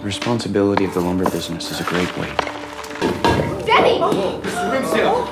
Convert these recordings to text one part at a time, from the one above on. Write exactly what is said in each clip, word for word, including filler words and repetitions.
The responsibility of the lumber business is a great weight. Denny! Rimsdale!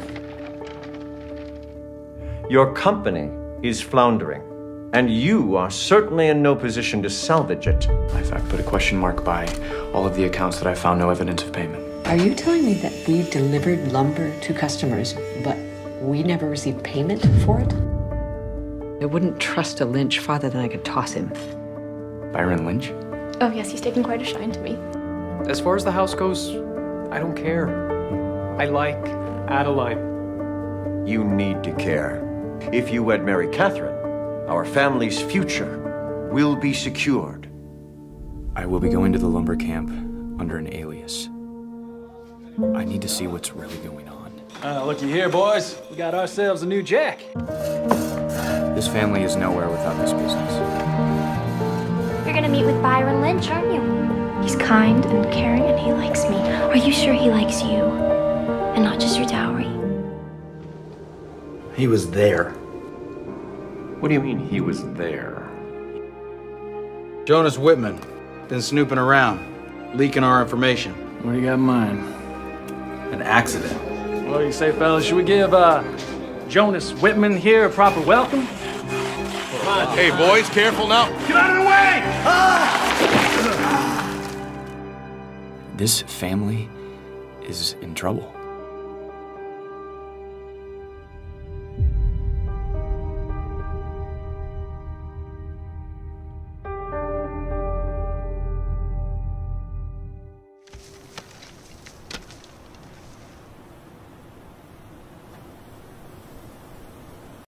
Your company is floundering, and you are certainly in no position to salvage it. In fact, put a question mark by all of the accounts that I found no evidence of payment. Are you telling me that we delivered lumber to customers, but we never received payment for it? I wouldn't trust a Lynch farther than I could toss him. Byron Lynch? Oh yes, he's taken quite a shine to me. As far as the house goes, I don't care. I like Adeline. You need to care. If you wed Mary Catherine, our family's future will be secured. I will be going to the lumber camp under an alias. I need to see what's really going on. Uh, looky here, boys. We got ourselves a new jack. This family is nowhere without this business. You're gonna meet with Byron Lynch, aren't you? He's kind and caring and he likes me. Are you sure he likes you? And not just your dowry? He was there. What do you mean he was there? Jonas Whitman. Been snooping around, leaking our information. What do you got in mind? An accident. What do you say, fellas? Should we give uh, Jonas Whitman here a proper welcome? Hey, boys, careful now. Get out of the way! This family is in trouble.